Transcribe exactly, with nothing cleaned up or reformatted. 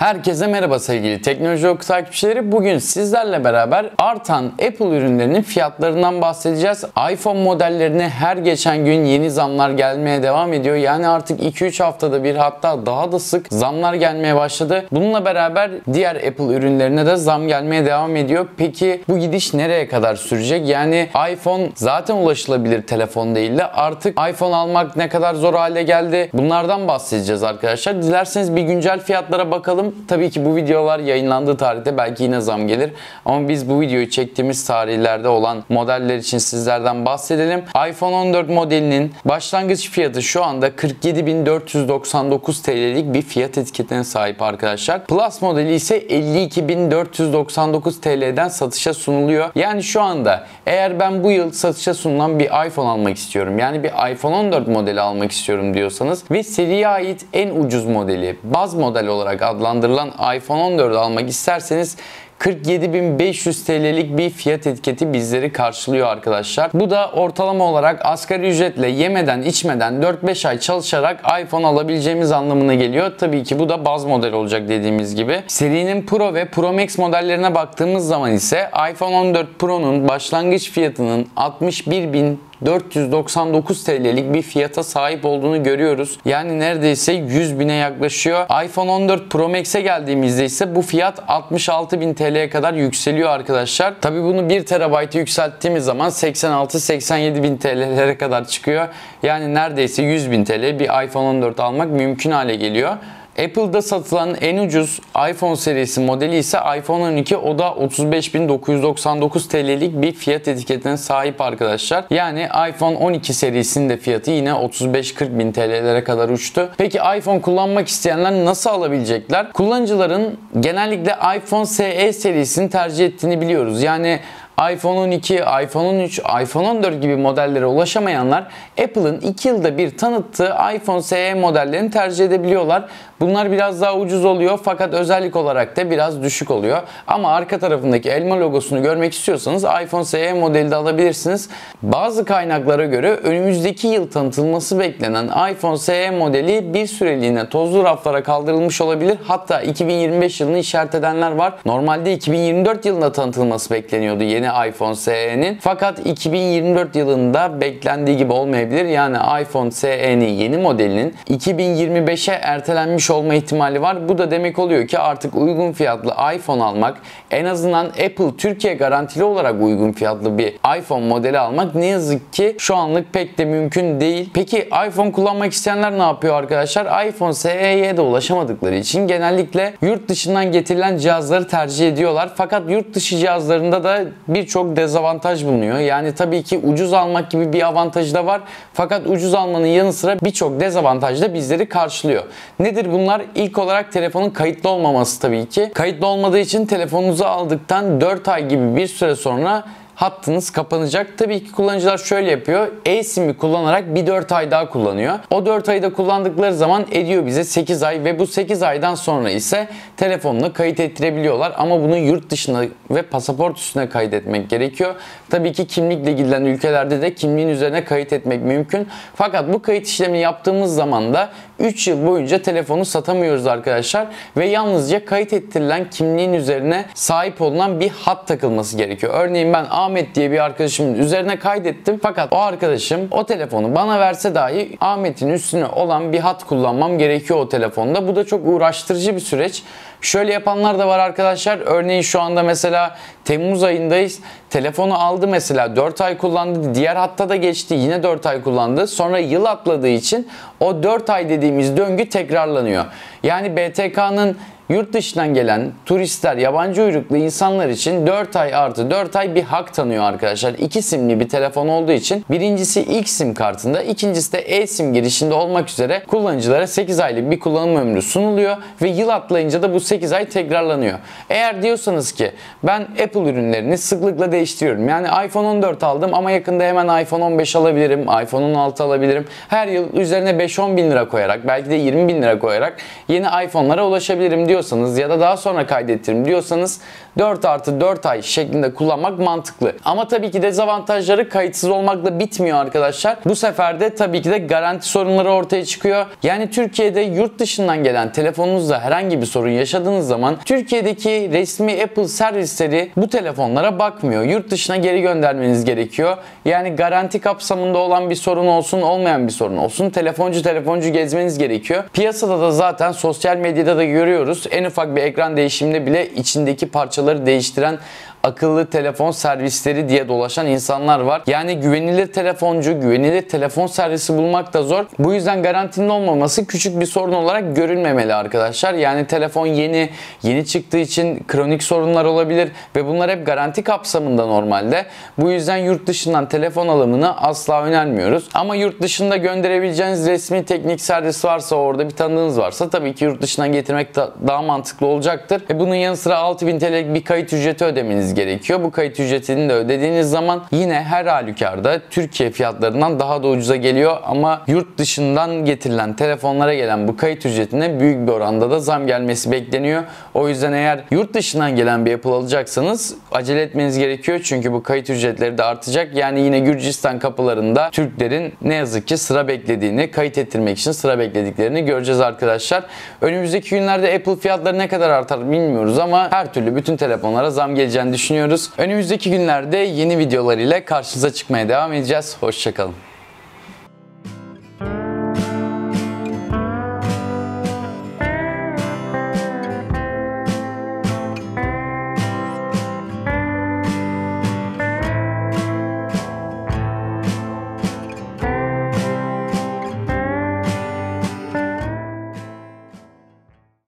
Herkese merhaba sevgili Teknoloji Oku takipçileri. Bugün sizlerle beraber artan Apple ürünlerinin fiyatlarından bahsedeceğiz. iPhone modellerine her geçen gün yeni zamlar gelmeye devam ediyor. Yani artık iki üç haftada bir, hatta daha da sık zamlar gelmeye başladı. Bununla beraber diğer Apple ürünlerine de zam gelmeye devam ediyor. Peki bu gidiş nereye kadar sürecek? Yani iPhone zaten ulaşılabilir telefon değildi. Artık iPhone almak ne kadar zor hale geldi? Bunlardan bahsedeceğiz arkadaşlar. Dilerseniz bir güncel fiyatlara bakalım. Tabii ki bu videolar yayınlandığı tarihte belki yine zam gelir. Ama biz bu videoyu çektiğimiz tarihlerde olan modeller için sizlerden bahsedelim. iPhone on dört modelinin başlangıç fiyatı şu anda kırk yedi bin dört yüz doksan dokuz T L'lik bir fiyat etiketine sahip arkadaşlar. Plus modeli ise elli iki bin dört yüz doksan dokuz T L'den satışa sunuluyor. Yani şu anda eğer ben bu yıl satışa sunulan bir iPhone almak istiyorum, yani bir iPhone on dört modeli almak istiyorum diyorsanız ve seriye ait en ucuz modeli, baz model olarak adlandırılan iPhone on dördü almak isterseniz kırk yedi bin beş yüz T L'lik bir fiyat etiketi bizleri karşılıyor arkadaşlar. Bu da ortalama olarak asgari ücretle yemeden içmeden dört beş ay çalışarak iPhone alabileceğimiz anlamına geliyor. Tabii ki bu da baz model olacak dediğimiz gibi. Serinin Pro ve Pro Max modellerine baktığımız zaman ise iPhone on dört Pro'nun başlangıç fiyatının altmış bir bin dört yüz doksan dokuz T L'lik bir fiyata sahip olduğunu görüyoruz. Yani neredeyse yüz bine yaklaşıyor. iPhone on dört Pro Max'e geldiğimizde ise bu fiyat altmış altı bin T L'ye kadar yükseliyor arkadaşlar. Tabi bunu bir terabayt'a yükselttiğimiz zaman seksen altı seksen yedi bin T L'lere kadar çıkıyor. Yani neredeyse yüz bin T L bir iPhone on dört almak mümkün hale geliyor. Apple'da satılan en ucuz iPhone serisi modeli ise iPhone on iki. O da otuz beş bin dokuz yüz doksan dokuz T L'lik bir fiyat etiketine sahip arkadaşlar. Yani iPhone on iki serisinin de fiyatı yine otuz beş kırk bin T L'lere kadar uçtu. Peki iPhone kullanmak isteyenler nasıl alabilecekler? Kullanıcıların genellikle iPhone S E serisini tercih ettiğini biliyoruz. Yani iPhone on iki, iPhone on üç, iPhone on dört gibi modellere ulaşamayanlar Apple'ın iki yılda bir tanıttığı iPhone S E modellerini tercih edebiliyorlar. Bunlar biraz daha ucuz oluyor fakat özellik olarak da biraz düşük oluyor. Ama arka tarafındaki elma logosunu görmek istiyorsanız iPhone S E modeli de alabilirsiniz. Bazı kaynaklara göre önümüzdeki yıl tanıtılması beklenen iPhone S E modeli bir süreliğine tozlu raflara kaldırılmış olabilir. Hatta iki bin yirmi beş yılını işaret edenler var. Normalde iki bin yirmi dört yılında tanıtılması bekleniyordu yeni iPhone S E'nin. Fakat iki bin yirmi dört yılında beklendiği gibi olmayabilir. Yani iPhone S E'nin yeni modelinin iki bin yirmi beşe ertelenmiş olma ihtimali var. Bu da demek oluyor ki artık uygun fiyatlı iPhone almak, en azından Apple Türkiye garantili olarak uygun fiyatlı bir iPhone modeli almak ne yazık ki şu anlık pek de mümkün değil. Peki iPhone kullanmak isteyenler ne yapıyor arkadaşlar? iPhone S E'ye de ulaşamadıkları için genellikle yurt dışından getirilen cihazları tercih ediyorlar. Fakat yurt dışı cihazlarında da birçok dezavantaj bulunuyor. Yani tabii ki ucuz almak gibi bir avantajı da var. Fakat ucuz almanın yanı sıra birçok dezavantaj da bizleri karşılıyor. Nedir bunlar? İlk olarak telefonun kayıtlı olmaması tabii ki. Kayıtlı olmadığı için telefonunuzu aldıktan dört ay gibi bir süre sonra hattınız kapanacak. Tabii ki kullanıcılar şöyle yapıyor. eSIM'i kullanarak bir dört ay daha kullanıyor. O dört ayı da kullandıkları zaman ediyor bize sekiz ay ve bu sekiz aydan sonra ise telefonuna kayıt ettirebiliyorlar. Ama bunu yurt dışına ve pasaport üstüne kaydetmek gerekiyor. Tabii ki kimlikle gidilen ülkelerde de kimliğin üzerine kayıt etmek mümkün. Fakat bu kayıt işlemini yaptığımız zaman da üç yıl boyunca telefonu satamıyoruz arkadaşlar ve yalnızca kayıt ettirilen kimliğin üzerine sahip olunan bir hat takılması gerekiyor. Örneğin ben Ahmet diye bir arkadaşımın üzerine kaydettim fakat o arkadaşım o telefonu bana verse dahi Ahmet'in üstüne olan bir hat kullanmam gerekiyor o telefonda. Bu da çok uğraştırıcı bir süreç. Şöyle yapanlar da var arkadaşlar. Örneğin şu anda mesela Temmuz ayındayız. Telefonu aldı mesela dört ay kullandı. Diğer hatta da geçti. Yine dört ay kullandı. Sonra yıl atladığı için o dört ay dediğimiz döngü tekrarlanıyor. Yani B T K'nın yurt dışından gelen turistler, yabancı uyruklu insanlar için dört ay artı dört ay bir hak tanıyor arkadaşlar. İki simli bir telefon olduğu için birincisi ilk sim kartında, ikincisi de eSIM girişinde olmak üzere kullanıcılara sekiz aylık bir kullanım ömrü sunuluyor ve yıl atlayınca da bu sekiz ay tekrarlanıyor. Eğer diyorsanız ki ben Apple ürünlerini sıklıkla değiştiriyorum. Yani iPhone on dört aldım ama yakında hemen iPhone on beş alabilirim, iPhone on altı alabilirim. Her yıl üzerine beş on bin lira koyarak, belki de yirmi bin lira koyarak yeni iPhone'lara ulaşabilirim diyorsanız diyorsanız ya da daha sonra kaydettirim diyorsanız dört artı dört ay şeklinde kullanmak mantıklı. Ama tabii ki dezavantajları kayıtsız olmakla bitmiyor arkadaşlar. Bu sefer de tabii ki de garanti sorunları ortaya çıkıyor. Yani Türkiye'de yurt dışından gelen telefonunuzda herhangi bir sorun yaşadığınız zaman Türkiye'deki resmi Apple servisleri bu telefonlara bakmıyor. Yurt dışına geri göndermeniz gerekiyor. Yani garanti kapsamında olan bir sorun olsun, olmayan bir sorun olsun, telefoncu telefoncu gezmeniz gerekiyor. Piyasada da zaten sosyal medyada da görüyoruz. En ufak bir ekran değişiminde bile içindeki parçaları değiştiren akıllı telefon servisleri diye dolaşan insanlar var. Yani güvenilir telefoncu, güvenilir telefon servisi bulmak da zor. Bu yüzden garantinin olmaması küçük bir sorun olarak görülmemeli arkadaşlar. Yani telefon yeni, yeni çıktığı için kronik sorunlar olabilir ve bunlar hep garanti kapsamında normalde. Bu yüzden yurt dışından telefon alımını asla önermiyoruz. Ama yurt dışında gönderebileceğiniz resmi teknik servis varsa, orada bir tanıdığınız varsa tabii ki yurt dışından getirmek da daha mantıklı olacaktır. E bunun yanı sıra altı bin T L'lik bir kayıt ücreti ödemeniz gerekiyor. Bu kayıt ücretini de ödediğiniz zaman yine her halükarda Türkiye fiyatlarından daha da ucuza geliyor ama yurt dışından getirilen telefonlara gelen bu kayıt ücretine büyük bir oranda da zam gelmesi bekleniyor. O yüzden eğer yurt dışından gelen bir Apple alacaksanız acele etmeniz gerekiyor çünkü bu kayıt ücretleri de artacak. Yani yine Gürcistan kapılarında Türklerin ne yazık ki sıra beklediğini, kayıt ettirmek için sıra beklediklerini göreceğiz arkadaşlar. Önümüzdeki günlerde Apple fiyatları ne kadar artar bilmiyoruz ama her türlü bütün telefonlara zam geleceğini düşünüyoruz. Önümüzdeki günlerde yeni videolar ile karşınıza çıkmaya devam edeceğiz. Hoşça kalın.